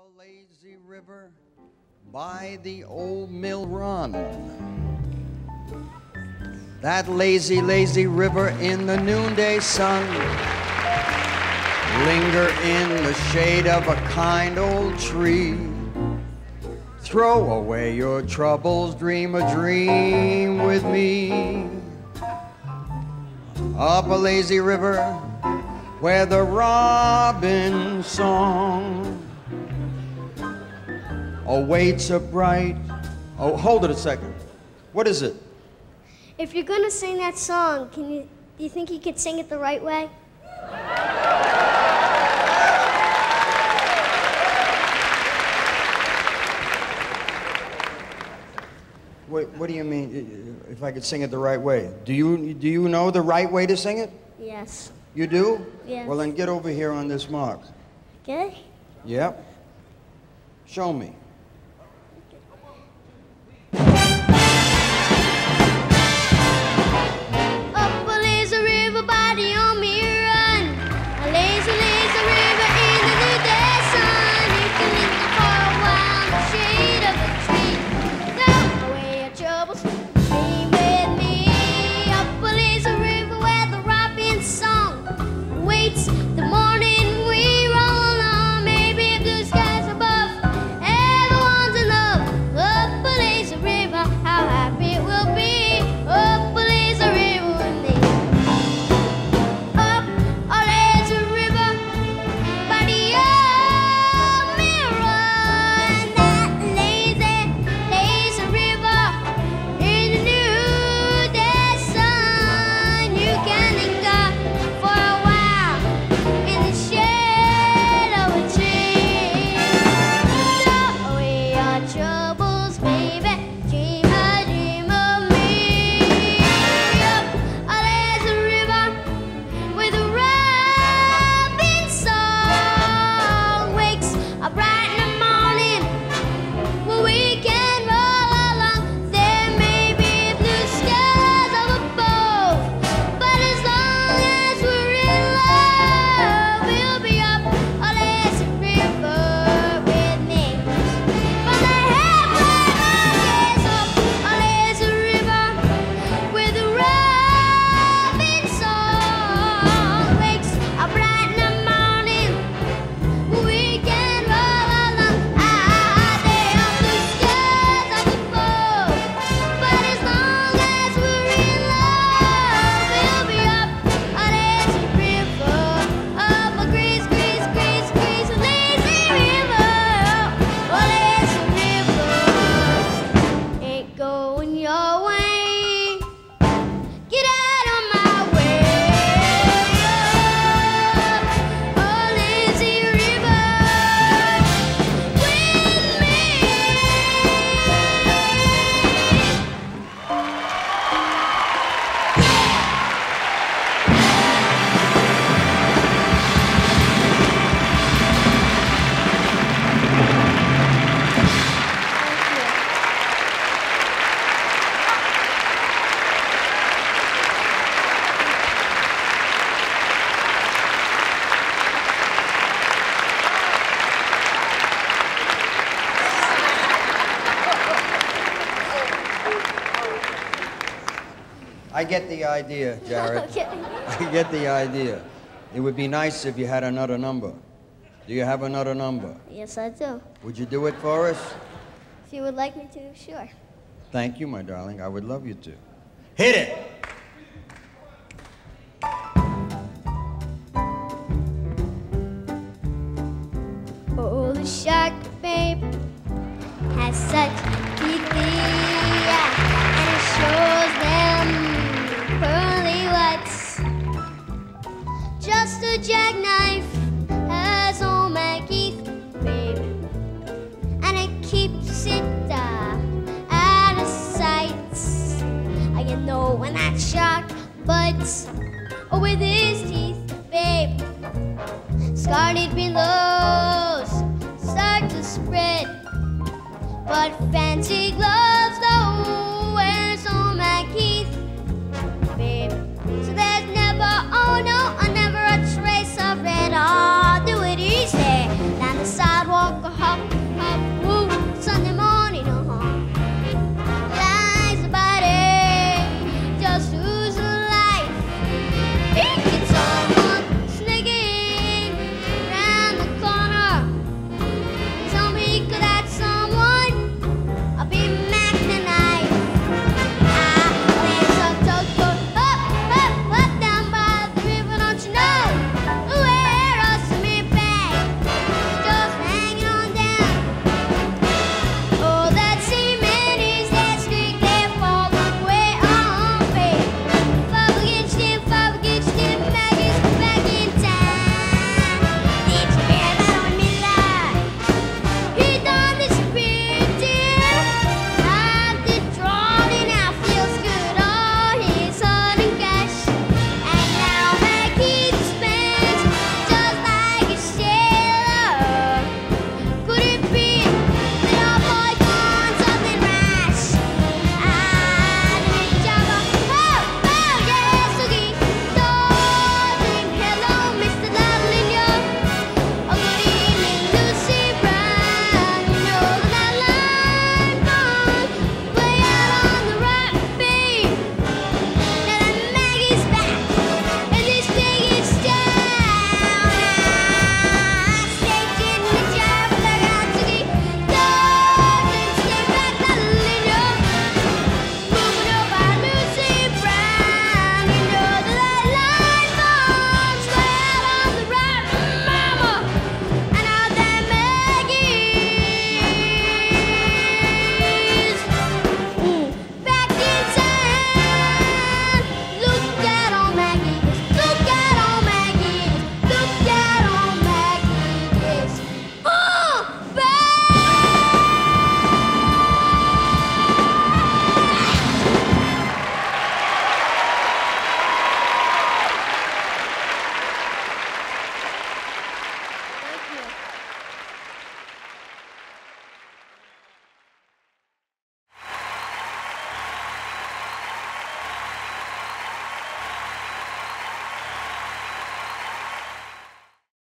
A lazy river by the old mill run. That lazy, lazy river in the noonday sun. Linger in the shade of a kind old tree. Throw away your troubles, dream a dream with me. Up a lazy river where the robin's song awaits a bright... Oh, hold it a second. What is it? If you're gonna sing that song, do you think you could sing it the right way? What do you mean, if I could sing it the right way? Do you know the right way to sing it? Yes. You do? Yes. Well, then get over here on this mark. Okay. Yep. Show me. Up a lazy river by the old mill run. A lazy, lazy river in the noonday sun. You can linger for a while in the shade of a tree. Throw away your troubles, dream with me. Up a lazy river where the robin's song waits the morning we roll along. Maybe blue skies above, everyone's in love. Up a lazy river, how happy it will be. Up a lazy river with me. Up a lazy river by the old mill run. That lazy, lazy river in the noonday sun. You can linger for a while in the shade of a tree. Throw away your troubles, baby. Dream a dream of me. Up a lazy river with a robin song wakes up bright in the morning where we can roll along. There may be blue skies up above, but as long as we're in love, we'll be up a lazy river with me. From the halfway mark is up a lazy river with a robin song wakes up bright in the morning where we can roll along. There are blue skies up above, but as long as we're in love, we'll be up a lazy river, up a grease, grease, grease, grease, lazy river, a lazy river. Ain't going your way. Get out of my way. A lazy river with me. I get the idea, Jarrod. Okay. I get the idea. It would be nice if you had another number. Do you have another number? Yes, I do. Would you do it for us? If you would like me to, sure. Thank you, my darling. I would love you to. Hit it! Oh, the shark, babe, has such teeth, and it shows them pearly whites. Just a jackknife has old Mack babe, and it keeps it out of sight. You know when that shark bites with his teeth, babe, scarlet billows start to spread, but fancy gloves